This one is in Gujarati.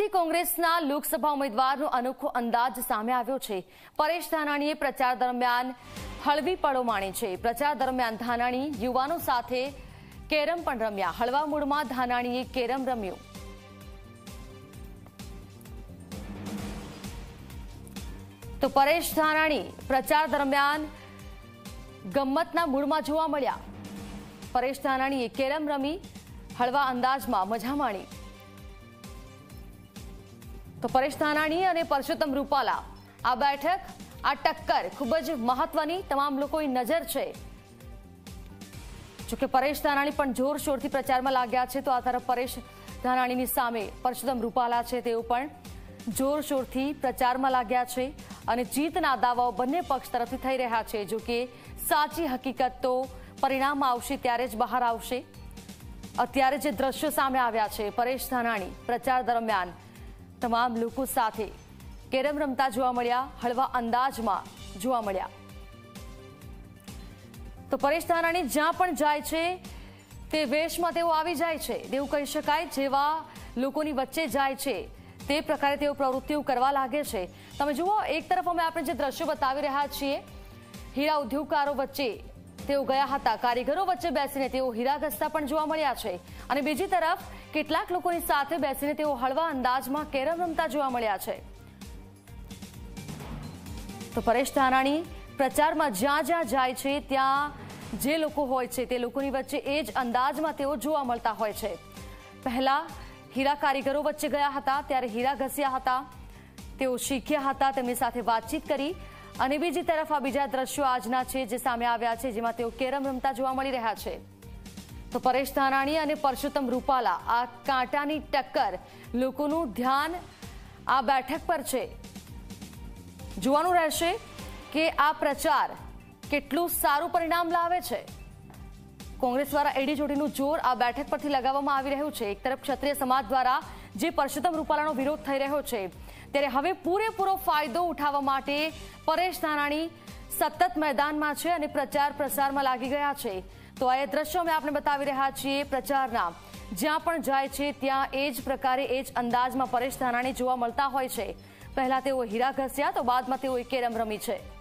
વતી કોંગ્રેસના લોકસભા ઉમેદવારનો અનોખો અંદાજ સામે આવ્યો છે। પરેશ ધાનાણીએ પ્રચાર દરમિયાન હળવી પળો માણી છે। પ્રચાર દરમિયાન ધાનાણી યુવાનો સાથે કેરમ પણ રમ્યા। હળવા મૂડમાં ધાનાણીએ કેરમ રમ્યું। તો પરેશ ધાનાણી પ્રચાર દરમિયાન ગમ્મતના મૂડમાં જોવા મળ્યા। પરેશ ધાનાણીએ કેરમ રમી હળવા અંદાજમાં મજા માણી। તો પરેશ ધાનાણી અને પરસોત્તમ રૂપાલા આ બેઠક આ ટક્કર ખૂબ જ મહત્વની તમામ લોકોની નજર છે। જો કે પરેશ ધાનાણી પણ જોરશોરથી પ્રચારમાં લાગ્યા છે, તો આ તરફ પરેશ ધાનાણીની સામે પરસોત્તમ રૂપાલા છે તેઓ પણ જોરશોરથી પ્રચારમાં લાગ્યા છે અને જીતના દાવાઓ બંને પક્ષ તરફથી થઈ રહ્યા છે। જો કે સાચી હકીકત તો પરિણામ આવશે ત્યારે જ બહાર આવશે। અત્યારે જે દ્રશ્યો સામે આવ્યા છે, પરેશ ધાનાણી પ્રચાર દરમિયાન તમામ લોકો સાથે કેરમ રમતા જોવા મળ્યા, હળવા અંદાજમાં જોવા મળ્યા। તો પરેશ ધાનાણી જ્યાં પણ જાય છે તે વેશમાં તેઓ આવી જાય છે તેવું કહી શકાય। જેવા લોકોની વચ્ચે જાય છે તે પ્રકારે તેઓ પ્રવૃત્તિઓ કરવા લાગે છે। તમે જુઓ, એક તરફ અમે આપણે જે દ્રશ્યો બતાવી રહ્યા છીએ, હીરા ઉદ્યોગકારો વચ્ચે તેઓ ગયા હતા, કારીગરો વચ્ચે બેસીને તેઓ હીરા ઘસતા પણ જોવા મળ્યા છે અને બીજી તરફ કેટલાક લોકોની સાથે બેસીને તેઓ હળવા અંદાજમાં કેરમ રમતા જોવા મળ્યા છે। તો પરેશ ધાનાણી પ્રચારમાં જ્યાં જ્યાં જાય છે ત્યાં જે લોકો હોય છે તે લોકોની વચ્ચે એ જ અંદાજમાં તેઓ જોવા મળતા હોય છે। પહેલા હીરા કારીગરો વચ્ચે ગયા હતા ત્યારે હીરા ઘસ્યા હતા, તેઓ શીખ્યા હતા, તેમની સાથે વાતચીત કરી અને બીજી તરફ આ બીજા દ્રશ્યો આજના છે જે સામે આવ્યા છે, જેમાં તેઓ કેરમ રમતા જોવા મળી રહ્યા છે। તો પરેશ ધાનાણી અને પરસોત્તમ રૂપાલા આ કાંટાની ટક્કર, લોકોનું ધ્યાન આ બેઠક પર છે। જોવાનું રહેશે કે આ પ્રચાર કેટલું સારું પરિણામ લાવે છે। કોંગ્રેસ દ્વારા એડી ચોટીનું જોર આ બેઠક પરથી લગાવવામાં આવી રહ્યું છે। એક તરફ ક્ષત્રિય સમાજ દ્વારા જે પરસોત્તમ રૂપાલાનો વિરોધ થઈ રહ્યો છે, ત્યારે હવે પૂરેપૂરો ફાયદો ઉઠાવવા માટે પરેશ ધાનાણી સતત મેદાનમાં છે અને પ્રચાર પ્રસારમાં લાગી ગયા છે। તો આ દ્રશ્યો અમે આપણે બતાવી રહ્યા છીએ પ્રચારના। જ્યાં પણ જાય છે ત્યાં એ જ પ્રકારે એ જ અંદાજમાં પરેશ ધાનાણી જોવા મળતા હોય છે। પહેલા તેઓ હીરા ઘસ્યા, તો બાદમાં તેઓ કેરમ રમી છે।